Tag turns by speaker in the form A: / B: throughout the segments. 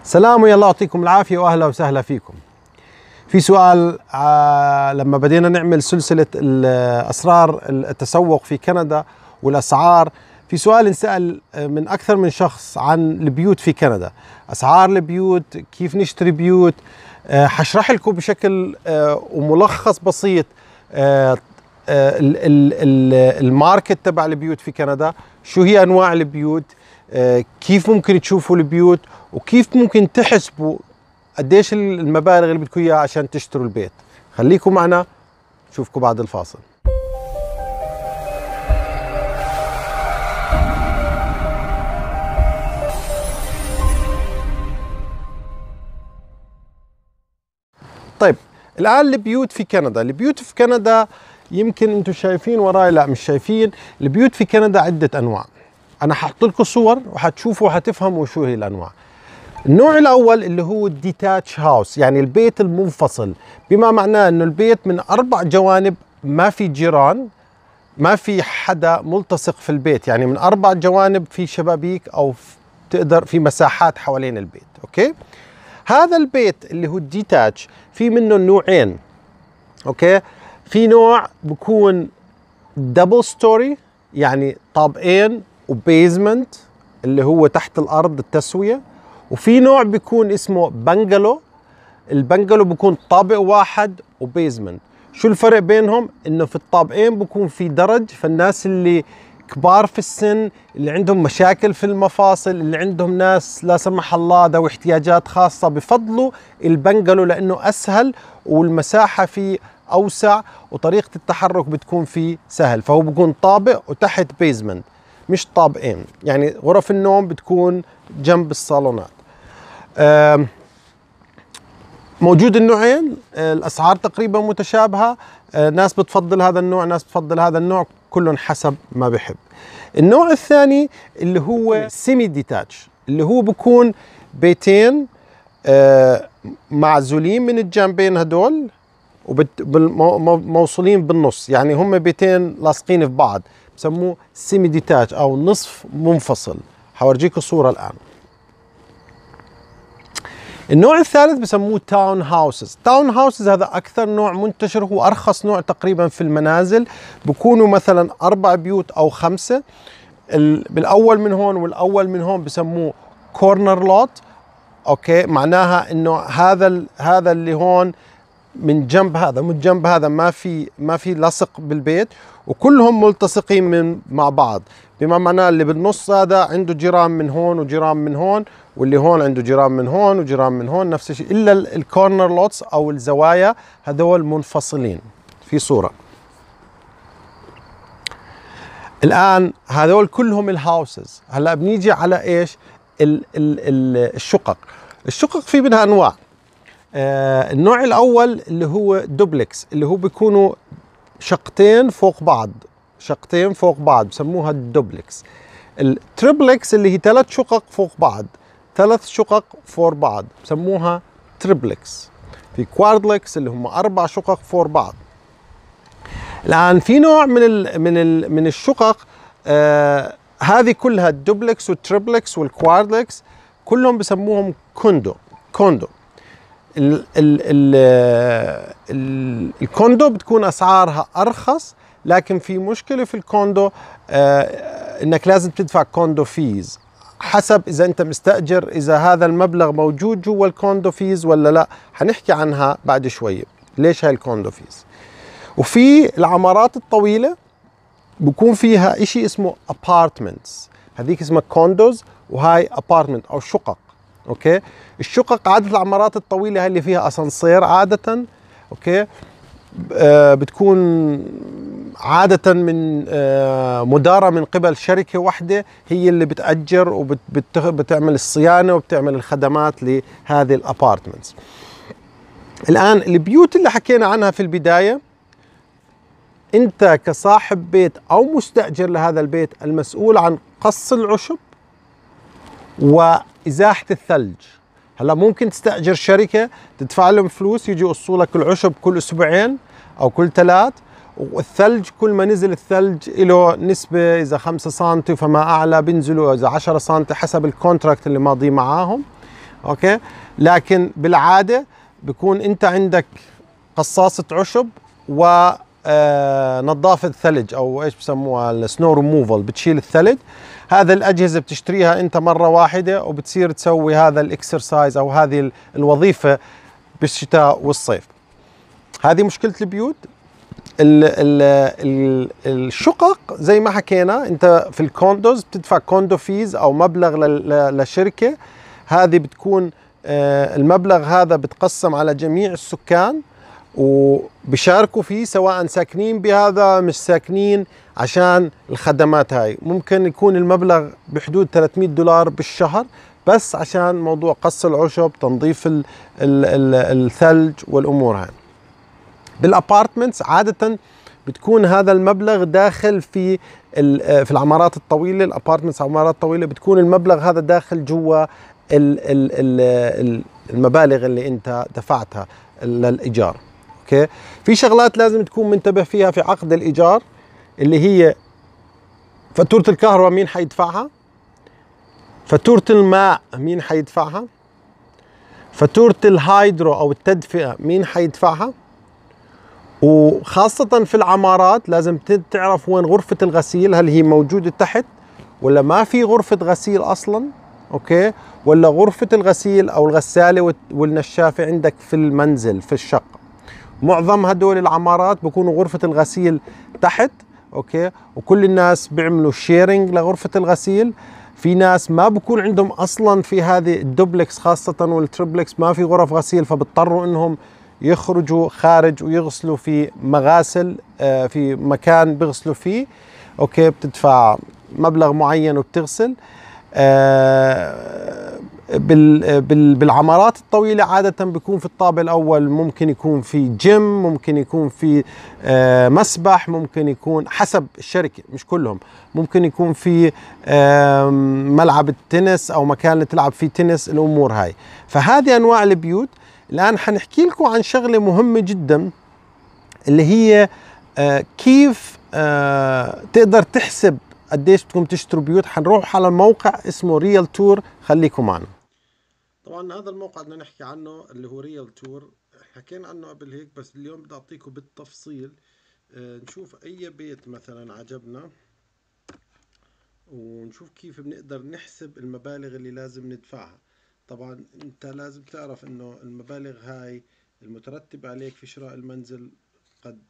A: سلام ويا الله يعطيكم العافية وأهلا وسهلا فيكم. في سؤال لما بدينا نعمل سلسلة أسرار التسوق في كندا والأسعار، في سؤال انسأل من أكثر من شخص عن البيوت في كندا، أسعار البيوت، كيف نشتري بيوت. حشرح لكم بشكل وملخص بسيط الماركت تبع البيوت في كندا، شو هي أنواع البيوت، كيف ممكن تشوفوا البيوت، وكيف ممكن تحسبوا قديش المبالغ اللي بدكم اياها عشان تشتروا البيت. خليكم معنا، نشوفكم بعد الفاصل. طيب الآن البيوت في كندا، البيوت في كندا يمكن انتم شايفين وراي، لا مش شايفين. البيوت في كندا عدة أنواع، أنا ححط لكم صور وحتشوفوا وحتفهموا شو هي الأنواع. النوع الأول اللي هو الديتاتش هاوس، يعني البيت المنفصل، بما معناه أنه البيت من 4 جوانب، ما في جيران، ما في حدا ملتصق في البيت، يعني من 4 جوانب في شبابيك أو تقدر في مساحات حوالين البيت. أوكي، هذا البيت اللي هو الديتاتش في منه نوعين. أوكي، في نوع بكون دبل ستوري، يعني طابقين وبيزمنت اللي هو تحت الأرض التسوية، وفي نوع بيكون اسمه بنجلو. البنجلو بيكون طابق واحد وبيزمنت. شو الفرق بينهم؟ انه في الطابقين بيكون في درج، فالناس اللي كبار في السن، اللي عندهم مشاكل في المفاصل، اللي عندهم ناس لا سمح الله ذوي احتياجات خاصة، بفضلوا البنجلو لانه اسهل والمساحة فيه اوسع وطريقة التحرك بتكون فيه سهل، فهو بيكون طابق وتحت بيزمنت مش طابقين. يعني غرف النوم بتكون جنب الصالونات. موجود النوعين، الأسعار تقريبا متشابهة، ناس بتفضل هذا النوع، ناس بتفضل هذا النوع، كلهم حسب ما بحب. النوع الثاني اللي هو سيمي ديتاتش، اللي هو بكون بيتين معزولين من الجانبين هدول وموصولين بالنص، يعني هم بيتين لاصقين في بعض، بسموه سيمي ديتاتش أو نصف منفصل. حورجيكم صورة الآن. النوع الثالث بسموه تاون هاوسز. تاون هاوسز هذا أكثر نوع منتشر، هو أرخص نوع تقريبا في المنازل، بكونوا مثلا 4 بيوت أو 5. بالأول من هون والأول من هون بسموه كورنر لوت. أوكي، معناها إنه هذا اللي هون من جنب هذا من جنب هذا ما في لصق بالبيت، وكلهم ملتصقين مع بعض، بما معناه اللي بالنص هذا عنده جيران من هون وجيران من هون، واللي هون عنده جيران من هون وجيران من هون، نفس الشيء، الا الكورنر لوتس او الزوايا هذول منفصلين. في صورة الآن هذول كلهم الهاوسز. هلا بنيجي على ايش؟ الشقق. الشقق في منها انواع. النوع الأول اللي هو دوبلكس، اللي هو بيكونوا شقتين فوق بعض، بسموها الدوبلكس. التريبلكس اللي هي 3 شقق فوق بعض، 3 شقق فوق بعض، بسموها تريبلكس. في كواردلكس اللي هم 4 شقق فوق بعض. الآن في نوع من الشقق، هذه كلها الدوبلكس والتريبلكس والكواردلكس كلهم بسموهم كوندو. الكوندو بتكون أسعارها أرخص، لكن في مشكلة في الكوندو، إنك لازم تدفع كوندو فيز، حسب إذا أنت مستأجر، إذا هذا المبلغ موجود جوا الكوندو فيز ولا لا. حنحكي عنها بعد شوية ليش هاي الكوندو فيز. وفي العمارات الطويلة بكون فيها إشي اسمه أبارتمنتس، هذيك اسمها كوندوز وهاي أبارتمنت أو شقق. اوكي، الشقق عادة العمارات الطويلة هاي اللي فيها اسانسير عادة. اوكي، بتكون عادة من مدارة من قبل شركة واحدة، هي اللي بتأجر وبتعمل الصيانة وبتعمل الخدمات لهذه الابارتمنتس. الآن البيوت اللي حكينا عنها في البداية، انت كصاحب بيت او مستأجر لهذا البيت المسؤول عن قص العشب وإزاحة الثلج. هلا ممكن تستأجر شركة تدفع لهم فلوس يجي يقصوا لك العشب كل أسبوعين أو كل 3، والثلج كل ما نزل الثلج له نسبة، إذا 5 سم فما أعلى بينزلوا، إذا 10 سم حسب الكونتراكت اللي ماضي معاهم. اوكي. لكن بالعاده بكون انت عندك قصاصه عشب و نظافه ثلج، او ايش بسموها، السنو ريموفال، بتشيل الثلج. هذا الاجهزه بتشتريها انت مره واحده وبتصير تسوي هذا الاكسرسايز او هذه الوظيفه بالشتاء والصيف. هذه مشكله البيوت. ال ال ال الشقق زي ما حكينا، انت في الكوندوز بتدفع كوندو فيز او مبلغ للشركه. هذه بتكون المبلغ هذا بتقسم على جميع السكان وبشاركوا فيه، سواء ساكنين بهذا مش ساكنين، عشان الخدمات هاي. ممكن يكون المبلغ بحدود $300 بالشهر بس عشان موضوع قص العشب، تنظيف الثلج والامور هاي. بالابارتمنتس عاده بتكون هذا المبلغ داخل في العمارات الطويله، الابارتمنتس عمارات طويله، بتكون المبلغ هذا داخل جوا المبالغ اللي انت دفعتها للايجار. اوكي. في شغلات لازم تكون منتبه فيها في عقد الايجار، اللي هي فاتوره الكهرباء مين حيدفعها، فاتوره الماء مين حيدفعها، فاتوره الهايدرو او التدفئه مين حيدفعها. وخاصة في العمارات لازم تعرف وين غرفة الغسيل، هل هي موجودة تحت ولا ما في غرفة غسيل أصلا. أوكي. ولا غرفة الغسيل أو الغسالة والنشافة عندك في المنزل في الشقة. معظم هدول العمارات بكونوا غرفة الغسيل تحت. أوكي. وكل الناس بيعملوا شيرنج لغرفة الغسيل. في ناس ما بكون عندهم أصلا في هذه الدوبلكس خاصة والتريبلكس ما في غرف غسيل، فبضطروا إنهم يخرجوا خارج ويغسلوا في مغاسل في مكان بيغسلوا فيه. اوكي. بتدفع مبلغ معين وبتغسل. بالعمارات الطويلة عادة بيكون في الطابق الأول ممكن يكون في جيم، ممكن يكون في مسبح، ممكن يكون حسب الشركة مش كلهم، ممكن يكون في ملعب التنس أو مكان اللي تلعب فيه تنس، الأمور هاي. فهذه أنواع البيوت. الآن حنحكي لكم عن شغلة مهمة جدا، اللي هي كيف تقدر تحسب قديش بدكم تشتروا بيوت. حنروح على موقع اسمه ريال تور، خليكم معنا. طبعا هذا الموقع بدنا نحكي عنه اللي هو ريال تور، حكينا عنه قبل هيك، بس اليوم بدي اعطيكم بالتفصيل. نشوف اي بيت مثلا عجبنا ونشوف كيف بنقدر نحسب المبالغ اللي لازم ندفعها. طبعا انت لازم تعرف انه المبالغ هاي المترتبة عليك في شراء المنزل قد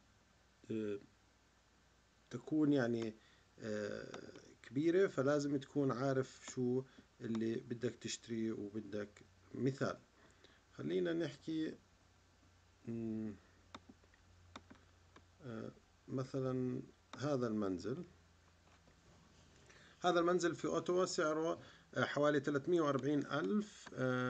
A: تكون يعني كبيرة، فلازم تكون عارف شو اللي بدك تشتريه وبدك. مثال، خلينا نحكي مثلا هذا المنزل في أوتوا سعره حوالي 340 ألف.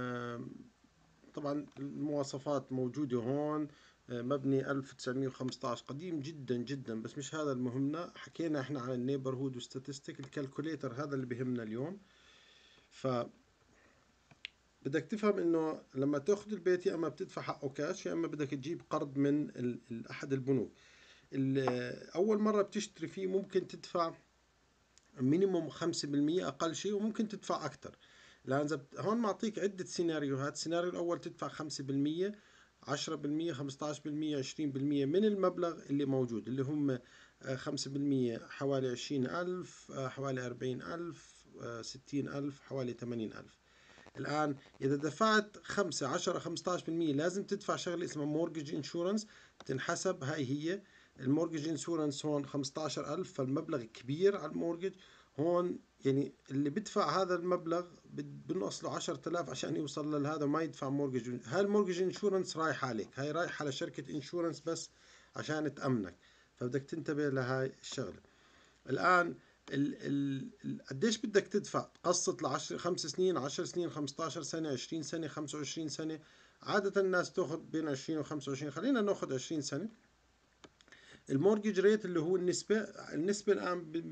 A: طبعا المواصفات موجودة هون. مبني 1915، قديم جدا جدا، بس مش هذا المهمنا. حكينا احنا عن النيبرهود وستاتستيك، الكالكوليتر هذا اللي بهمنا اليوم. ف بدك تفهم انه لما تاخذ البيت يا اما بتدفع حقه كاش يا اما بدك تجيب قرض من احد البنوك. اول مرة بتشتري فيه ممكن تدفع مينيموم 5% اقل شيء، وممكن تدفع اكثر. لان هون معطيك عدة سيناريوهات. السيناريو الاول تدفع 5%، 10%، 15%، 20% من المبلغ اللي موجود، اللي هم 5% حوالي 20,000، حوالي 40,000، 60,000، حوالي 80,000. الآن إذا دفعت 5، 10، 15%، لازم تدفع شغلة اسمها مورجج انشورنس، تنحسب. هي المورجج انشورنس هون 15,000، فالمبلغ كبير على المورجج. هون يعني اللي بدفع هذا المبلغ بنقص له 10,000 عشان يوصل لهذا وما يدفع مورجج. هاي المورجج انشورنس رايح عليك، هاي رايح على شركة انشورنس بس عشان تأمنك، فبدك تنتبه لهاي الشغلة. الآن قديش بدك تدفع؟ تقسط ل 5 سنين، 10 سنين، 15 سنة، 20 سنة، 25 سنة. عادة الناس تاخذ بين 20 و 25، خلينا ناخذ 20 سنة. المورجج ريت اللي هو النسبة الآن ب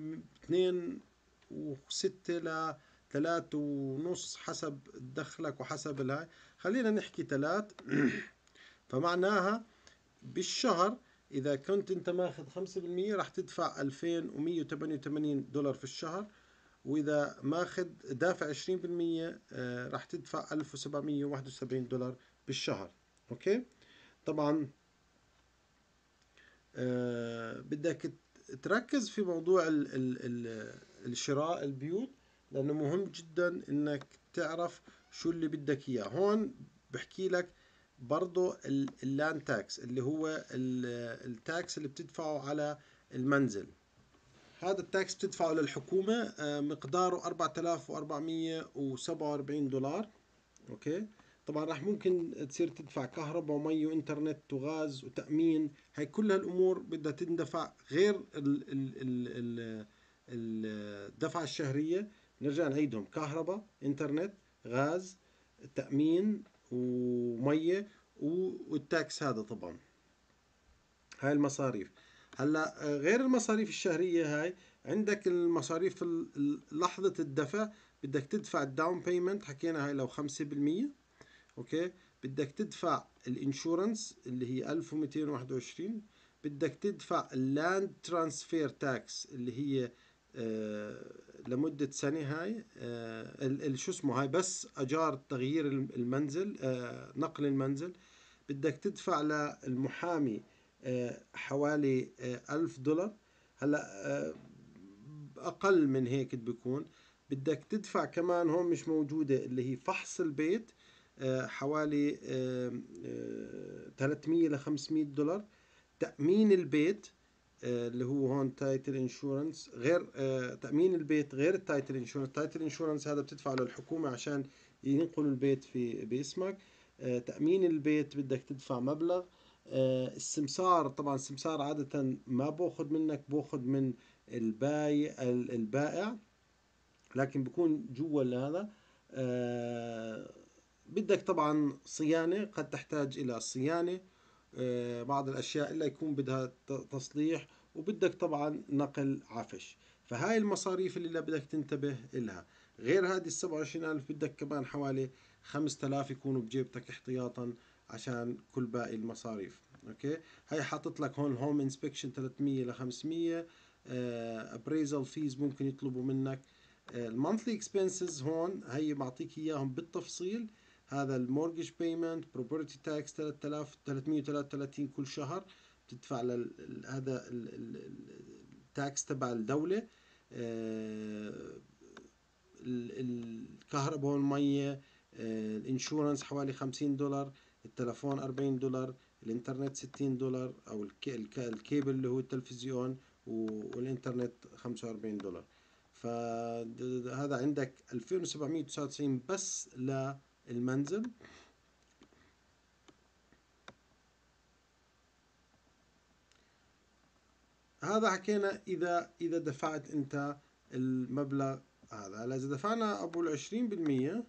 A: 2.6 ل 3.5 حسب دخلك وحسب الهاي. خلينا نحكي 3. فمعناها بالشهر إذا كنت أنت ماخذ 5% راح تدفع $2,188 في الشهر. وإذا ماخذ دافع 20% راح تدفع $1771 بالشهر. أوكي. طبعا بدك تركز في موضوع الشراء البيوت، لأنه مهم جدا إنك تعرف شو اللي بدك إياه. هون بحكي لك برضو اللاند تاكس، اللي هو التاكس اللي بتدفعه على المنزل. هذا التاكس بتدفعه للحكومة، مقداره $4447. اوكي. طبعا راح ممكن تصير تدفع كهرباء ومي وانترنت وغاز وتأمين، هاي كل هالامور بدها تندفع غير الدفعة الشهرية. نرجع نعيدهم: كهرباء، انترنت، غاز، تأمين ومية، والتاكس هذا. طبعا هاي المصاريف. هلا غير المصاريف الشهرية هاي، عندك المصاريف لحظة الدفع. بدك تدفع الداون بيمنت، حكينا هاي لو 5%. اوكي. بدك تدفع الانشورنس اللي هي 1221. بدك تدفع اللاند ترانسفير تاكس اللي هي لمدة سنة. هاي شو اسمه، هاي بس اجار تغيير المنزل، نقل المنزل. بدك تدفع للمحامي حوالي $1000. هلا اقل من هيك بيكون. بدك تدفع كمان، هون مش موجودة، اللي هي فحص البيت، حوالي 300 ل $500. تأمين البيت اللي هو هون تايتل انشورنس، غير تأمين البيت غير التايتل انشورنس. التايتل انشورنس هذا بتدفعه للحكومة عشان ينقلوا البيت باسمك. تأمين البيت بدك تدفع مبلغ. السمسار، طبعا السمسار عادة ما باخذ منك، باخذ من البائع، لكن بكون جوا هذا. بدك طبعا صيانة، قد تحتاج إلى صيانة بعض الأشياء إلا يكون بدها تصليح. وبدك طبعا نقل عفش. فهاي المصاريف اللي بدك تنتبه إلها. غير هذه ال27,000 بدك كمان حوالي 5,000 يكونوا بجيبتك احتياطا عشان كل باقي المصاريف. اوكي. هاي حاطط لك هون هوم انسبكشن 300 ل 500. ابريزل فيز ممكن يطلبوا منك. المونثلي اكسبنسز هون هي معطيك اياهم بالتفصيل. هذا المورجج بيمنت، بروبرتي تاكس 3333 كل شهر بتدفع هذا التاكس تبع الدولة. الكهرباء والمية، الانشورنس حوالي $50، التلفون $40، الانترنت $60، او الكيبل اللي هو التلفزيون والانترنت $45. فهذا عندك 2799 بس للمنزل. هذا حكينا إذا دفعت أنت المبلغ هذا. هلا إذا دفعنا أبو 20%،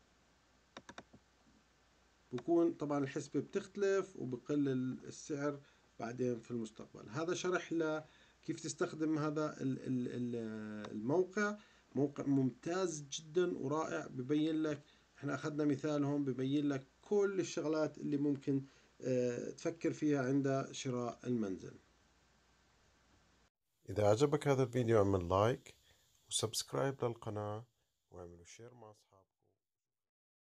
A: بكون طبعا الحسبة بتختلف وبقل السعر بعدين في المستقبل. هذا شرح كيف تستخدم هذا الموقع. موقع ممتاز جدا ورائع، ببين لك، احنا اخذنا مثال هون، ببين لك كل الشغلات اللي ممكن تفكر فيها عند شراء المنزل. إذا عجبك هذا الفيديو اعمل لايك وسبسكرايب للقناة واعملوا شير مع أصحابك.